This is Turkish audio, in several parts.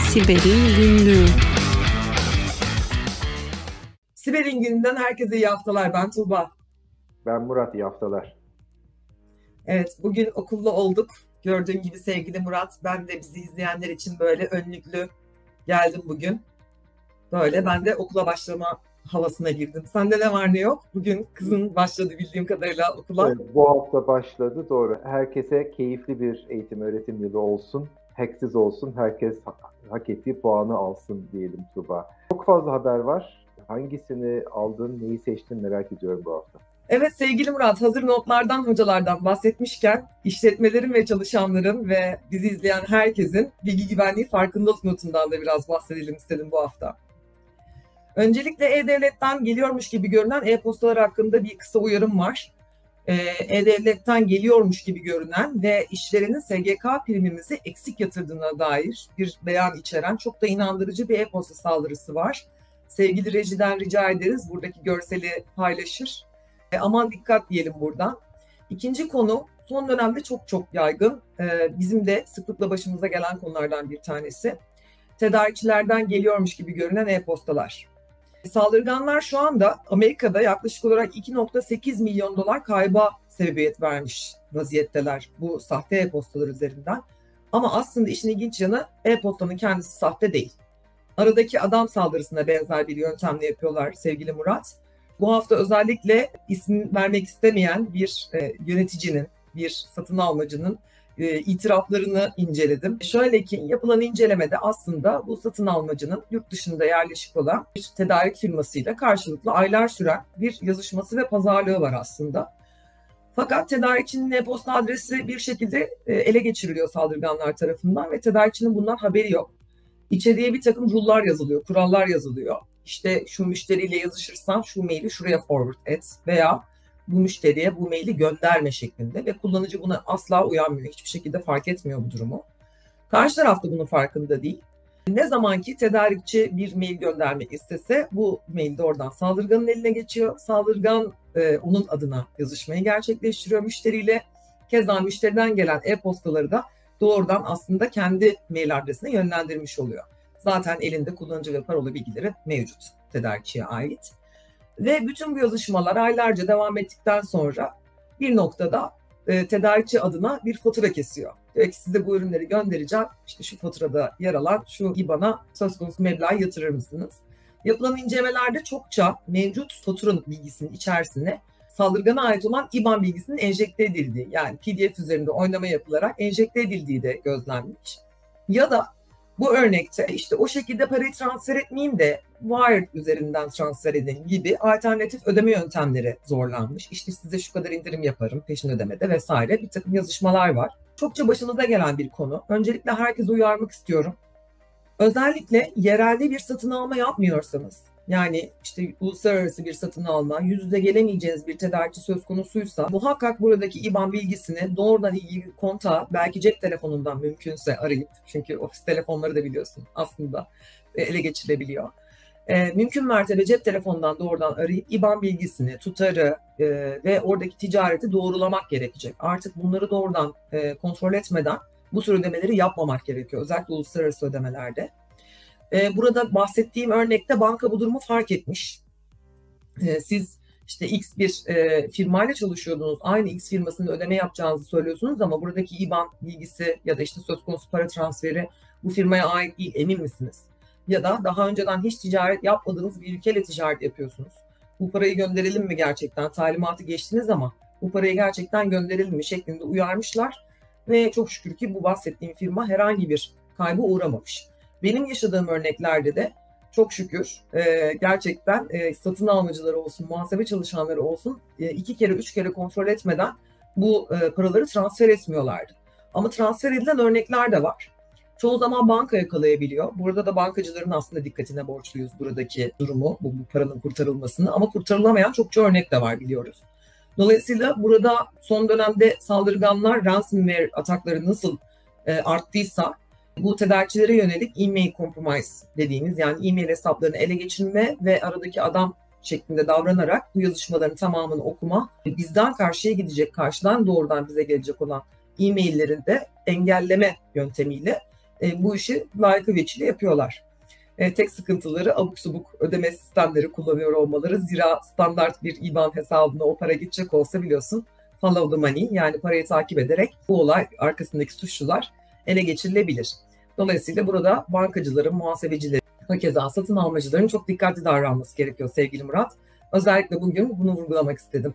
Siber'in Günlüğü. Siber'in Günü'nden herkese iyi haftalar. Ben Tuğba. Ben Murat, iyi haftalar. Evet, bugün okullu olduk. Gördüğün gibi sevgili Murat, ben de bizi izleyenler için böyle önlüklü geldim bugün. Böyle ben de okula başlama havasına girdim. Sende ne var ne yok? Bugün kızın başladı bildiğim kadarıyla okula. Evet, bu hafta başladı, doğru. Herkese keyifli bir eğitim öğretim yılı olsun. Hacksız olsun, herkes hak ettiği puanı alsın diyelim Tuğba. Çok fazla haber var. Hangisini aldın, neyi seçtin merak ediyorum bu hafta. Evet sevgili Murat, hazır notlardan, hocalardan bahsetmişken işletmelerin ve çalışanların ve bizi izleyen herkesin bilgi güvenliği farkındalık notundan da biraz bahsedelim istedim bu hafta. Öncelikle E-Devlet'ten geliyormuş gibi görünen e-postalar hakkında bir kısa uyarım var. E-Devlet'ten geliyormuş gibi görünen ve işverenin SGK primimizi eksik yatırdığına dair bir beyan içeren çok da inandırıcı bir e-posta saldırısı var. Sevgili rejiden rica ederiz buradaki görseli paylaşır. Aman dikkat diyelim buradan. İkinci konu son dönemde çok yaygın. Bizim de sıklıkla başımıza gelen konulardan bir tanesi. Tedarikçilerden geliyormuş gibi görünen e-postalar. Saldırganlar şu anda Amerika'da yaklaşık olarak 2,8 milyon dolar kayba sebebiyet vermiş vaziyetteler bu sahte e-postalar üzerinden. Ama aslında işin ilginç yanı e-postanın kendisi sahte değil. Aradaki adam saldırısına benzer bir yöntemle yapıyorlar sevgili Murat. Bu hafta özellikle isim vermek istemeyen bir yöneticinin, bir satın almacının itiraflarını inceledim. Şöyle ki yapılan incelemede aslında bu satın almacının yurt dışında yerleşik olan bir tedarik firmasıyla karşılıklı aylar süren bir yazışması ve pazarlığı var aslında. Fakat tedarikçinin e-posta adresi bir şekilde ele geçiriliyor saldırganlar tarafından ve tedarikçinin bundan haberi yok. İçeriye bir takım rule'lar yazılıyor, kurallar yazılıyor. İşte şu müşteriyle yazışırsan şu maili şuraya forward et veya bu müşteriye bu maili gönderme şeklinde ve kullanıcı buna asla uyanmıyor. Hiçbir şekilde fark etmiyor bu durumu. Karşı taraf da bunun farkında değil. Ne zaman ki tedarikçi bir mail göndermek istese bu mail de oradan saldırganın eline geçiyor. Saldırgan onun adına yazışmayı gerçekleştiriyor müşteriyle. Keza müşteriden gelen e-postaları da doğrudan aslında kendi mail adresine yönlendirmiş oluyor. Zaten elinde kullanıcı ve parola bilgileri mevcut tedarikçiye ait. Ve bütün bu yazışmalar aylarca devam ettikten sonra bir noktada tedarikçi adına bir fatura kesiyor. Diyor ki size bu ürünleri göndereceğim. İşte şu faturada yer alan şu IBAN'a söz konusu meblağı yatırır mısınız? Yapılan incelemelerde çokça mevcut faturanın bilgisinin içerisine saldırgana ait olan IBAN bilgisinin enjekte edildiği, yani PDF üzerinde oynama yapılarak enjekte edildiği de gözlenmiş. Ya da bu örnekte işte o şekilde parayı transfer etmeyeyim de Wire üzerinden transfer edin gibi alternatif ödeme yöntemleri zorlanmış. İşte size şu kadar indirim yaparım peşin ödemede vesaire bir takım yazışmalar var. Çokça başımıza gelen bir konu. Öncelikle herkese uyarmak istiyorum. Özellikle yerelde bir satın alma yapmıyorsanız, yani işte uluslararası bir satın alma, yüz yüze gelemeyeceğiniz bir tedarikçi söz konusuysa muhakkak buradaki IBAN bilgisini doğrudan ilgili kontağı belki cep telefonundan mümkünse arayıp, çünkü ofis telefonları da biliyorsun aslında ele geçirebiliyor. Mümkün mertebe cep telefonundan doğrudan arayıp IBAN bilgisini, tutarı ve oradaki ticareti doğrulamak gerekecek. Artık bunları doğrudan kontrol etmeden bu tür ödemeleri yapmamak gerekiyor. Özellikle uluslararası ödemelerde. Burada bahsettiğim örnekte banka bu durumu fark etmiş. Siz işte X bir firmayla çalışıyordunuz. Aynı X firmasının ödeme yapacağınızı söylüyorsunuz ama buradaki IBAN bilgisi ya da işte söz konusu para transferi bu firmaya ait değil, emin misiniz? Ya da daha önceden hiç ticaret yapmadığınız bir ülkeyle ticaret yapıyorsunuz. Bu parayı gönderelim mi gerçekten? Talimatı geçtiniz ama bu parayı gerçekten gönderelim mi şeklinde uyarmışlar. Ve çok şükür ki bu bahsettiğim firma herhangi bir kayba uğramamış. Benim yaşadığım örneklerde de çok şükür gerçekten satın almacıları olsun, muhasebe çalışanları olsun 2 kere 3 kere kontrol etmeden bu paraları transfer etmiyorlardı. Ama transfer edilen örnekler de var. Çoğu zaman banka yakalayabiliyor. Burada da bankacıların aslında dikkatine borçluyuz buradaki durumu, bu paranın kurtarılmasını. Ama kurtarılamayan çokça örnek de var biliyoruz. Dolayısıyla burada son dönemde saldırganlar ransomware atakları nasıl arttıysa bu tedarikçilere yönelik e-mail compromise dediğimiz, yani e-mail hesaplarını ele geçirme ve aradaki adam şeklinde davranarak bu yazışmaların tamamını okuma, bizden karşıya gidecek, karşıdan doğrudan bize gelecek olan e-mailleri de engelleme yöntemiyle bu işi layıkı veçile yapıyorlar. Tek sıkıntıları abuk subuk ödeme sistemleri kullanıyor olmaları. Zira standart bir IBAN hesabına o para gidecek olsa biliyorsun follow the money, yani parayı takip ederek bu olay arkasındaki suçlular ele geçirilebilir. Dolayısıyla burada bankacıların, muhasebecilerin, hakeza satın almacıların çok dikkatli davranması gerekiyor sevgili Murat. Özellikle bugün bunu vurgulamak istedim.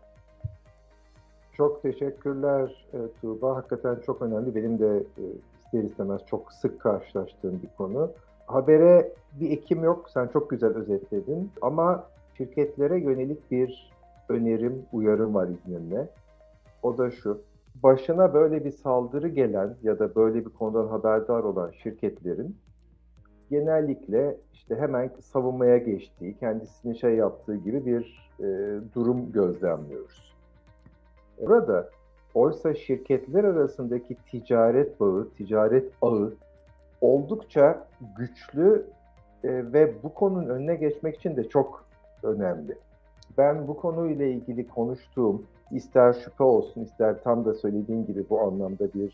Çok teşekkürler Tuğba. Hakikaten çok önemli. Benim de ister istemez çok sık karşılaştığım bir konu. Habere bir ekim yok. Sen çok güzel özetledin. Ama şirketlere yönelik bir önerim, uyarım var izninle. O da şu. Başına böyle bir saldırı gelen ya da böyle bir konudan haberdar olan şirketlerin genellikle işte hemen savunmaya geçtiği, kendisini yaptığı gibi bir durum gözlemliyoruz. Burada oysa şirketler arasındaki ticaret bağı, ticaret ağı oldukça güçlü ve bu konunun önüne geçmek için de çok önemli. Ben bu konuyla ilgili konuştuğum, ister şüphe olsun, ister tam da söylediğim gibi bu anlamda bir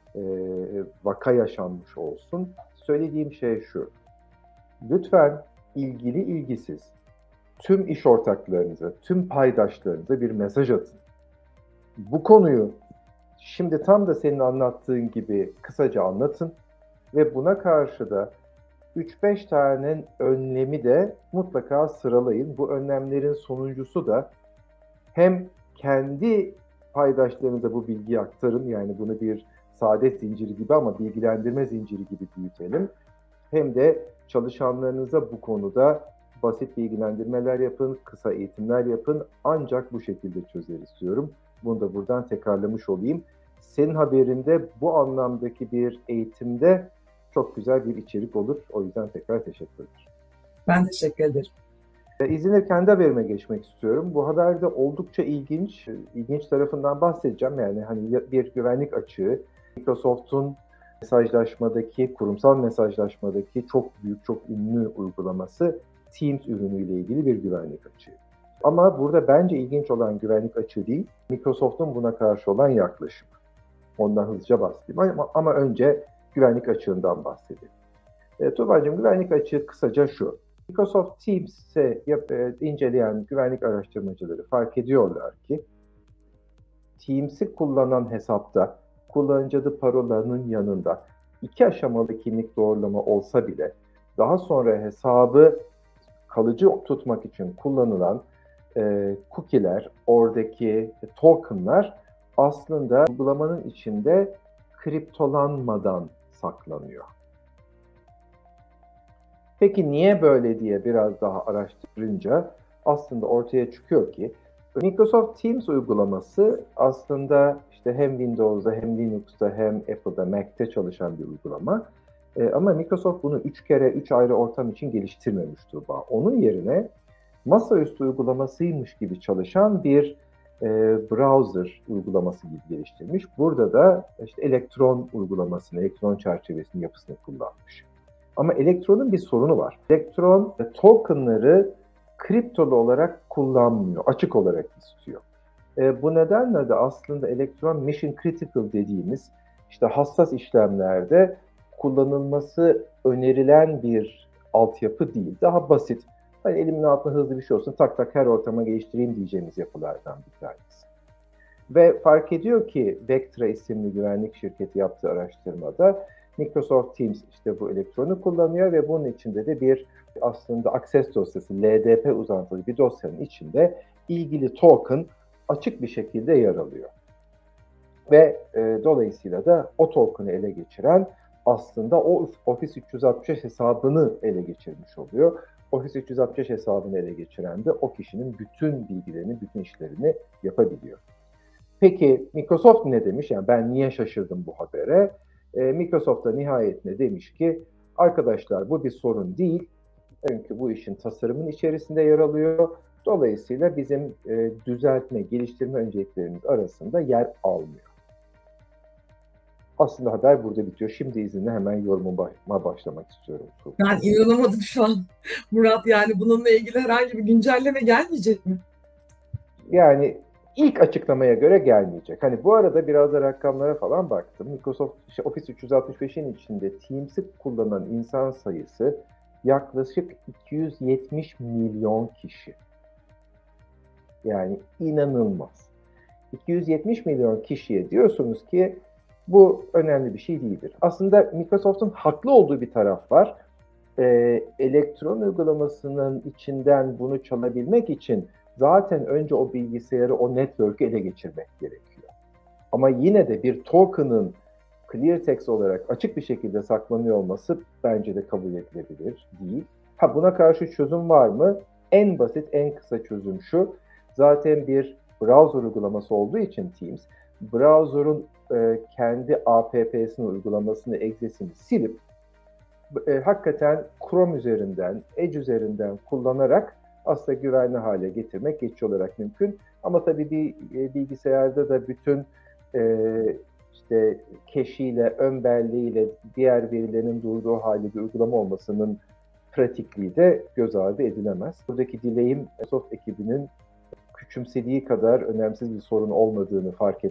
vaka yaşanmış olsun, söylediğim şey şu. Lütfen ilgili ilgisiz tüm iş ortaklarınıza, tüm paydaşlarınıza bir mesaj atın. Bu konuyu şimdi tam da senin anlattığın gibi kısaca anlatın ve buna karşı da 3-5 tane önlemi de mutlaka sıralayın. Bu önlemlerin sonuncusu da hem kendi paydaşlarınıza bu bilgiyi aktarın, yani bunu bir saadet zinciri gibi ama bilgilendirme zinciri gibi büyütelim. Hem de çalışanlarınıza bu konuda basit bilgilendirmeler yapın, kısa eğitimler yapın. Ancak bu şekilde çözer istiyorum. Bunu da buradan tekrarlamış olayım. Senin haberinde bu anlamdaki bir eğitimde çok güzel bir içerik olur. O yüzden tekrar teşekkür ederim. Ben teşekkür ederim. İzinle kendi haberime geçmek istiyorum. Bu haberde oldukça ilginç tarafından bahsedeceğim. Yani hani bir güvenlik açığı, Microsoft'un mesajlaşmadaki, kurumsal mesajlaşmadaki çok büyük, çok ünlü uygulaması Teams ürünüyle ilgili bir güvenlik açığı. Ama burada bence ilginç olan güvenlik açığı değil, Microsoft'un buna karşı olan yaklaşımı. Ondan hızlıca bahsedeyim ama önce güvenlik açığından bahsedelim. Tuğba'cığım, güvenlik açığı kısaca şu. Microsoft Teams'i inceleyen güvenlik araştırmacıları fark ediyorlar ki Teams'i kullanan hesapta kullanıcı adı parolanın yanında 2 aşamalı kimlik doğrulama olsa bile daha sonra hesabı kalıcı tutmak için kullanılan cookie'ler, oradaki token'lar aslında uygulamanın içinde kriptolanmadan saklanıyor. Peki niye böyle diye biraz daha araştırınca aslında ortaya çıkıyor ki Microsoft Teams uygulaması aslında işte hem Windows'da hem Linux'ta hem Apple'da, Mac'te çalışan bir uygulama. Ama Microsoft bunu 3 ayrı ortam için geliştirmemiş Tuğba. Onun yerine masaüstü uygulamasıymış gibi çalışan bir browser uygulaması gibi geliştirmiş. Burada da işte elektron uygulamasını, elektron çerçevesinin yapısını kullanmış. Ama elektronun bir sorunu var. Elektron tokenları kriptolu olarak kullanmıyor, açık olarak istiyor. Bu nedenle de aslında elektron mission critical dediğimiz işte hassas işlemlerde kullanılması önerilen bir altyapı değil. Daha basit, hani elimin altında hızlı bir şey olsun, tak tak her ortama geliştireyim diyeceğimiz yapılardan bir tanesi. Ve fark ediyor ki Vectra isimli güvenlik şirketi yaptığı araştırmada Microsoft Teams işte bu elektronu kullanıyor ve bunun içinde de bir aslında access dosyası, LDP uzantılı bir dosyanın içinde ilgili token açık bir şekilde yer alıyor. Ve dolayısıyla da o token'ı ele geçiren aslında o Office 365 hesabını ele geçirmiş oluyor. Office 365 hesabını ele geçiren de o kişinin bütün bilgilerini, bütün işlerini yapabiliyor. Peki Microsoft ne demiş? Yani ben niye şaşırdım bu habere? Microsoft da nihayetinde demiş ki arkadaşlar bu bir sorun değil. Çünkü bu işin tasarımın içerisinde yer alıyor. Dolayısıyla bizim düzeltme, geliştirme önceliklerimiz arasında yer almıyor. Aslında haber burada bitiyor. Şimdi izinle hemen yorumuma başlamak istiyorum. Ben inanamadım şu an. Murat, yani bununla ilgili herhangi bir güncelleme gelmeyecek mi? Yani İlk açıklamaya göre gelmeyecek. Hani bu arada biraz da rakamlara falan baktım. Microsoft Office 365'in içinde Teams'i kullanan insan sayısı yaklaşık 270 milyon kişi. Yani inanılmaz. 270 milyon kişiye diyorsunuz ki bu önemli bir şey değildir. Aslında Microsoft'un haklı olduğu bir taraf var. Elektron uygulamasının içinden bunu çalabilmek için zaten önce o bilgisayarı, o network'ü ele geçirmek gerekiyor. Ama yine de bir token'ın clear text olarak açık bir şekilde saklanıyor olması bence de kabul edilebilir değil. Buna karşı çözüm var mı? En basit, en kısa çözüm şu. Zaten bir browser uygulaması olduğu için Teams, browser'un kendi app'sini, uygulamasını, exe'sini silip hakikaten Chrome üzerinden, Edge üzerinden kullanarak aslında güvenli hale getirmek geçici olarak mümkün. Ama tabii bir bilgisayarda da bütün işte cache'iyle, ön belleğiyle diğer verilerin durduğu halde bir uygulama olmasının pratikliği de göz ardı edilemez. Buradaki dileğim Microsoft ekibinin küçümsediği kadar önemsiz bir sorun olmadığını fark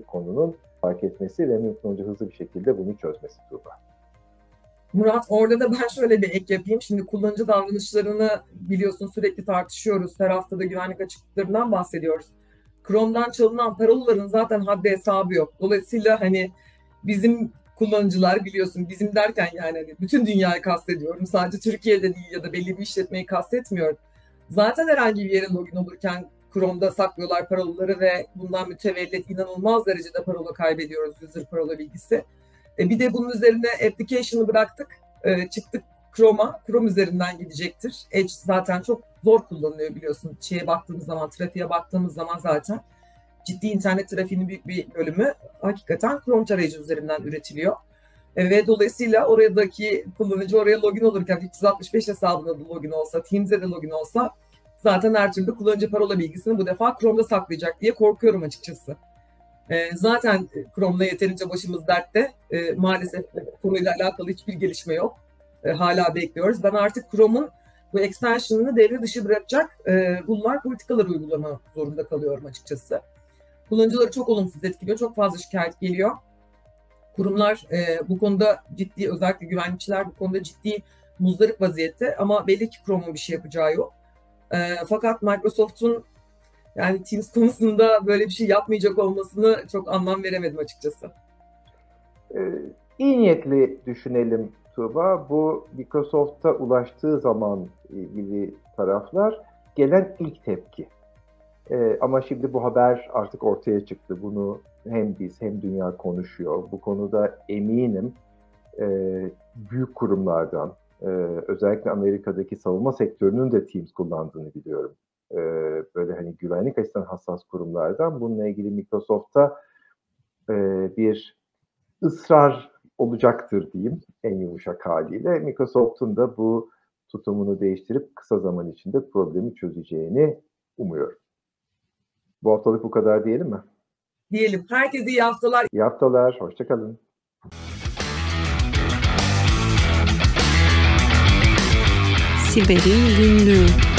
etmesi ve mümkün olunca hızlı bir şekilde bunu çözmesi Tuğba. Murat, orada da ben şöyle bir ek yapayım. Şimdi kullanıcı davranışlarını biliyorsun sürekli tartışıyoruz. Her haftada güvenlik açıklıklarından bahsediyoruz. Chrome'dan çalınan parolaların zaten haddi hesabı yok. Dolayısıyla hani bizim kullanıcılar biliyorsun, bizim derken yani hani bütün dünyayı kastediyorum. Sadece Türkiye'de değil ya da belli bir işletmeyi kastetmiyorum. Zaten herhangi bir yere login olurken Chrome'da saklıyorlar parolaları ve bundan mütevellit inanılmaz derecede parola kaybediyoruz, user parola bilgisi. Bir de bunun üzerine application'ı bıraktık, çıktık Chrome'a. Chrome üzerinden gidecektir. Edge zaten çok zor kullanılıyor biliyorsun. Trafiğe baktığımız zaman zaten ciddi internet trafiğinin büyük bir bölümü hakikaten Chrome tarayıcı üzerinden üretiliyor. Ve dolayısıyla oradaki kullanıcı oraya login olurken 365 hesabına da login olsa, Teams'e de login olsa zaten her türlü kullanıcı parola bilgisini bu defa Chrome'da saklayacak diye korkuyorum açıkçası. Zaten Chrome'la yeterince başımız dertte. Maalesef konuyla alakalı hiçbir gelişme yok. Hala bekliyoruz. Ben artık Chrome'un bu extension'ını devre dışı bırakacak bunlar politikaları uygulama zorunda kalıyorum açıkçası. Kullanıcıları çok olumsuz etkiliyor. Çok fazla şikayet geliyor. Kurumlar bu konuda ciddi, özellikle güvenlikçiler bu konuda ciddi muzdarip vaziyette. Ama belli ki Chrome'un bir şey yapacağı yok. Fakat Microsoft'un yani Teams konusunda böyle bir şey yapmayacak olmasını çok anlam veremedim açıkçası. İyi niyetli düşünelim Tuğba. Bu Microsoft'a ulaştığı zaman ilgili taraflar gelen ilk tepki. Ama şimdi bu haber artık ortaya çıktı. Bunu hem biz hem dünya konuşuyor. Bu konuda eminim büyük kurumlardan, özellikle Amerika'daki savunma sektörünün de Teams kullandığını biliyorum. Böyle hani güvenlik açısından hassas kurumlardan bununla ilgili Microsoft'ta bir ısrar olacaktır diyeyim en yumuşak haliyle. Microsoft'un da bu tutumunu değiştirip kısa zaman içinde problemi çözeceğini umuyorum. Bu haftalık bu kadar diyelim mi? Diyelim. Herkese iyi haftalar. İyi haftalar. Hoşça kalın. Siber'in Günlüğü.